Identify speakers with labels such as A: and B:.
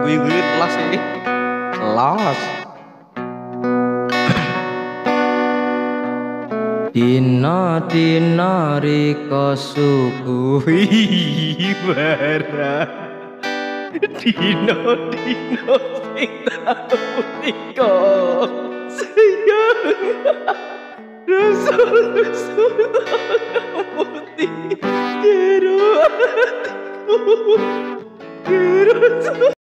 A: wiwit las iki. Las. Dina rika suguhi barang. Dina sing tau nika sayang. Rasul putih jero hatiku.